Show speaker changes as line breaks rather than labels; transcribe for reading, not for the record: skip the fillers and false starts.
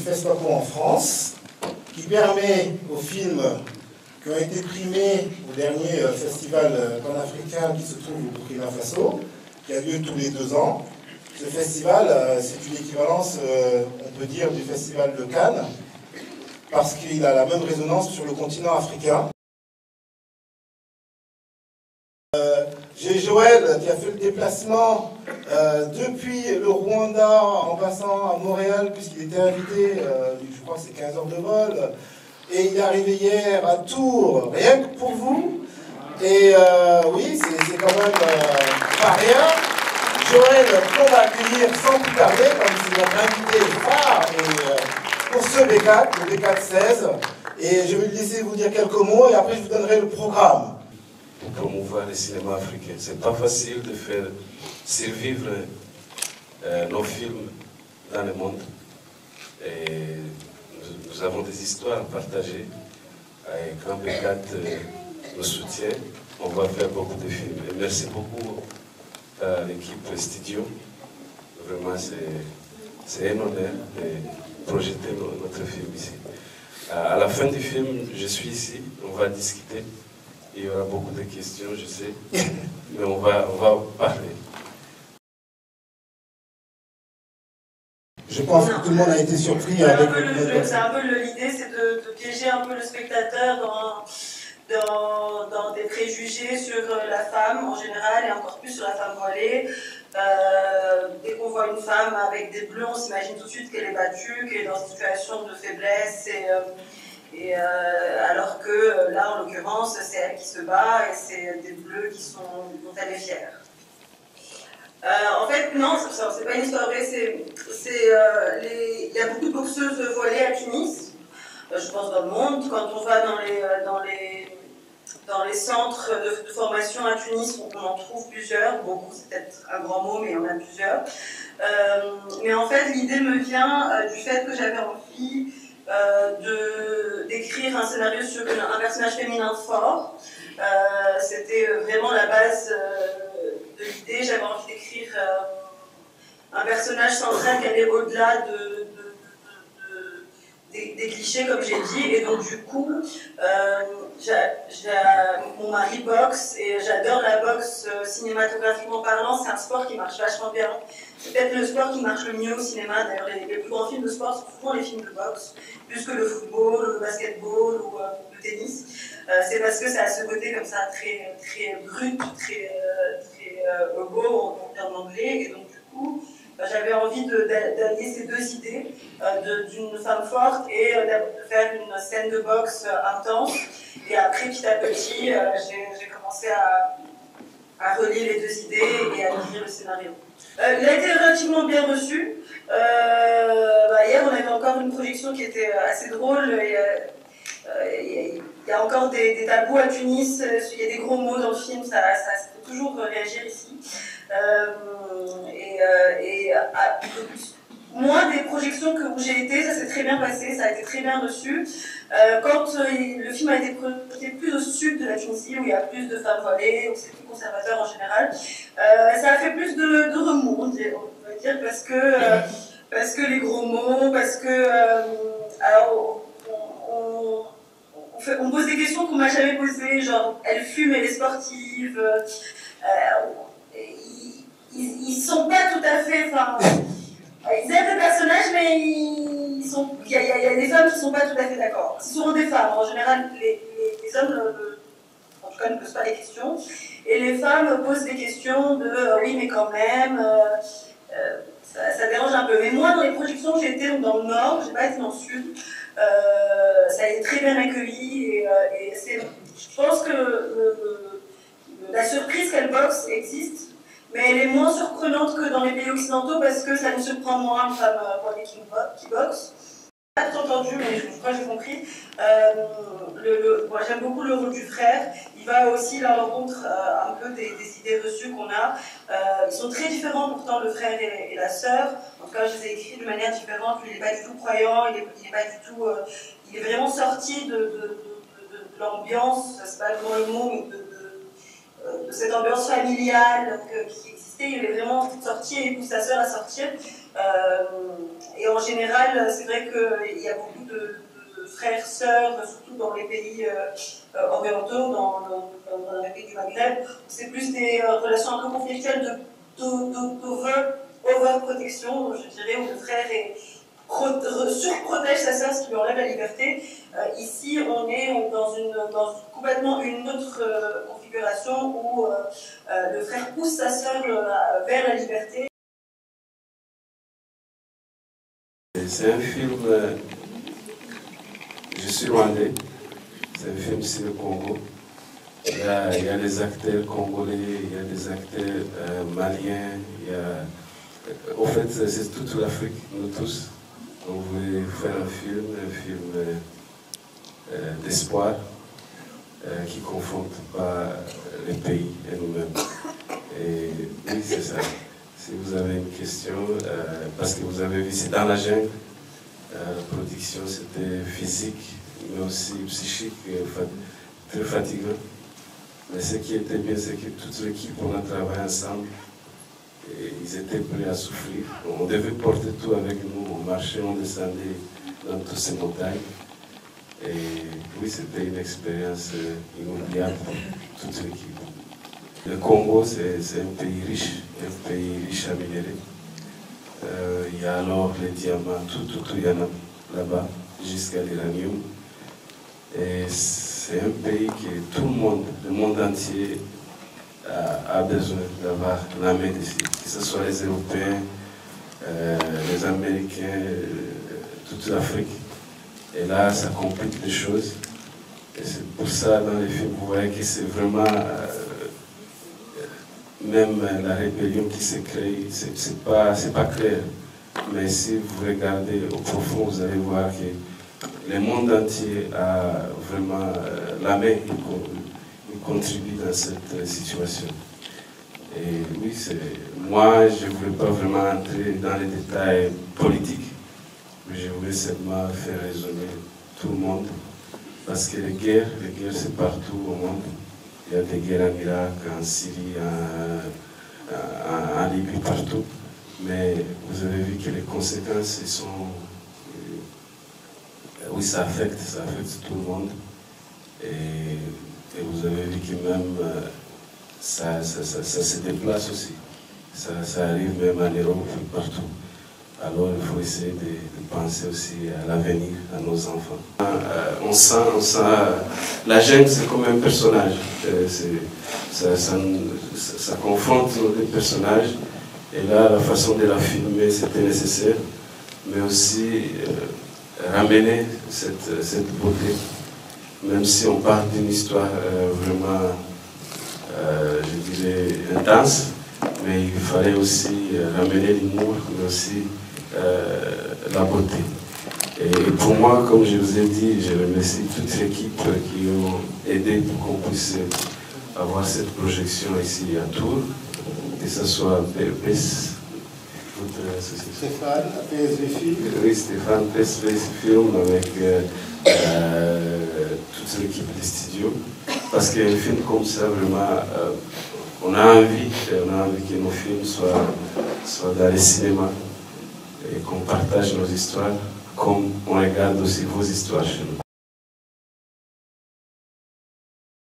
FESPACO en France, qui permet aux films qui ont été primés au dernier festival panafricain qui se trouve au Burkina Faso, qui a lieu tous les 2 ans. Ce festival, c'est une équivalence, on peut dire, du festival de Cannes, parce qu'il a la même résonance sur le continent africain. J'ai Joël qui a fait le déplacement depuis le Rwanda en passant à Montréal, puisqu'il était invité, je crois que c'est 15 heures de vol, et il est arrivé hier à Tours, rien que pour vous. Et oui, c'est quand même pas rien. Joël, qu'on va accueillir sans plus tarder, comme c'est notre invité phare pour ce B4, le B4 16. Et je vais lui laisser vous dire quelques mots et après je vous donnerai le programme.
Pour promouvoir le cinéma africain. C'est pas facile de faire survivre nos films dans le monde. Et nous avons des histoires à partager. Et quand B4 nous soutient, on va faire beaucoup de films. Et merci beaucoup à l'équipe studio. Vraiment, c'est un honneur de projeter notre film ici. À la fin du film, je suis ici, on va discuter. Il y aura beaucoup de questions, je sais, mais on va parler.
Je pense que tout le monde a été surpris avec
c'est un peu l'idée, c'est de piéger un peu le spectateur dans des préjugés sur la femme en général et encore plus sur la femme voilée. Dès qu'on voit une femme avec des bleus, on s'imagine tout de suite qu'elle est battue, qu'elle est dans une situation de faiblesse. Alors que là, en l'occurrence, c'est elle qui se bat et c'est des bleus dont elle est fière. En fait, non, c'est pas une histoire vraie. Il y a beaucoup de boxeuses voilées à Tunis, je pense dans le monde. Quand on va dans les centres de formation à Tunis, on en trouve plusieurs. Beaucoup, c'est peut-être un grand mot, mais il y en a plusieurs. Mais en fait, l'idée me vient du fait que j'avais envie d'écrire un scénario sur un personnage féminin fort. C'était vraiment la base de l'idée. J'avais envie d'écrire un personnage central qui allait au-delà des clichés, comme j'ai dit. Et donc, du coup, mon mari boxe et j'adore la boxe cinématographiquement parlant. C'est un sport qui marche vachement bien. C'est peut-être le sport qui marche le mieux au cinéma. D'ailleurs, les plus grands films de sport sont souvent les films de boxe, plus que le football, le basketball ou le tennis. C'est parce que ça a ce côté comme ça très, très brut, très beau en termes d'anglais. Et donc, du coup, j'avais envie d'allier ces 2 idées, d'une femme forte et de faire une scène de boxe intense. Et après, petit à petit, j'ai commencé à relier les 2 idées et à écrire le scénario. Il a été relativement bien reçu. Hier, on avait encore une projection qui était assez drôle. Il y a encore des tabous à Tunis, il y a des gros mots dans le film, ça fait toujours réagir ici. Moins des projections où j'ai été, ça s'est très bien passé, ça a été très bien reçu. Quand le film a été projeté plus au sud de la Tunisie, où il y a plus de femmes voilées, où c'est plus conservateur en général, ça a fait plus de remous, on va dire, parce que les gros mots, parce que on pose des questions qu'on m'a jamais posées, genre elle fume, elle est sportive. Ils sont pas tout à fait, enfin, ils aiment le personnage, mais il y a des femmes qui sont pas tout à fait d'accord. C'est souvent des femmes, en général, les hommes, en tout cas, ne posent pas les questions, et les femmes posent des questions de oui, mais quand même. Ça dérange un peu. Mais moi, dans les productions, j'ai été dans le nord, j'ai pas été dans le sud. Ça a été très bien accueilli et je pense que la surprise qu'elle boxe existe, mais elle est moins surprenante que dans les pays occidentaux parce que ça nous surprend moins une femme qui boxe. Pas tout entendu, mais je crois que j'ai compris. Moi, j'aime beaucoup le rôle du frère. Il va aussi à la rencontre un peu des idées reçues qu'on a. Ils sont très différents pourtant, le frère et la sœur. En tout cas, je les ai écrits de manière différente. Lui, il n'est pas du tout croyant, il est pas du tout. Il est vraiment sorti de l'ambiance, c'est pas vraiment le mot, mais de cette ambiance familiale qui existait. Il est vraiment sorti et il pousse sa sœur à sortir. Et en général, c'est vrai qu'il y a beaucoup de frères, sœurs, surtout dans les pays orientaux, dans les pays du Maghreb. C'est plus des relations un peu conflictuelles d'overprotection, je dirais, où le frère surprotège sa sœur, ce qui lui enlève la liberté. Ici, on est dans complètement une autre configuration où le frère pousse sa sœur vers la liberté.
C'est un film, je suis rwandais, c'est un film sur le Congo. Il y a des acteurs congolais, il y a des acteurs maliens, au fait c'est toute l'Afrique, nous tous. On voulait faire un film d'espoir qui ne confronte pas les pays et nous-mêmes. Et oui, c'est ça. Si vous avez une question, parce que vous avez vu, c'est dans la jungle, la production c'était physique, mais aussi psychique, très fatigant. Mais ce qui était bien, c'est que toute l'équipe, on a travaillé ensemble. Et ils étaient prêts à souffrir. On devait porter tout avec nous. On marchait, on descendait dans toutes ces montagnes. Et oui, c'était une expérience inoubliable pour toute l'équipe. Le Congo, c'est un pays riche à minerais. Il y a alors les diamants, tout il y en a là-bas, jusqu'à l'uranium. Et c'est un pays que tout le monde entier, a besoin d'avoir la main dessus, que ce soit les Européens, les Américains, toute l'Afrique. Et là, ça complique les choses. Et c'est pour ça, dans les films, vous voyez que c'est vraiment, même la rébellion qui s'est créée, c'est pas clair. Mais si vous regardez au profond, vous allez voir que le monde entier a vraiment la main. Contribue dans cette situation. Et oui, moi, je ne voulais pas vraiment entrer dans les détails politiques, mais je voulais seulement faire raisonner tout le monde, parce que les guerres c'est partout au monde. Il y a des guerres en Irak, en Syrie, en Libye, partout. Mais vous avez vu que les conséquences sont... oui, ça affecte tout le monde. Et vous avez vu que même ça se déplace aussi. Ça arrive même en Europe, partout. Alors il faut essayer de penser aussi à l'avenir, à nos enfants. On sent la jungle, c'est comme un personnage. Ça confronte nos deux personnages. Et là, la façon de la filmer, c'était nécessaire. Mais aussi ramener cette beauté. Même si on parle d'une histoire vraiment, je dirais, intense, mais il fallait aussi ramener l'humour, mais aussi la beauté. Et pour moi, comme je vous ai dit, je remercie toute l'équipe qui ont aidé pour qu'on puisse avoir cette projection ici à Tours, que ce soit PES, votre association.
Stéphane, PSV Film.
Oui, Stéphane, PSV Film, avec toute l'équipe des studios, parce qu'un film comme ça, vraiment, on a envie que nos films soient dans les cinémas et qu'on partage nos histoires comme on regarde aussi vos histoires chez nous.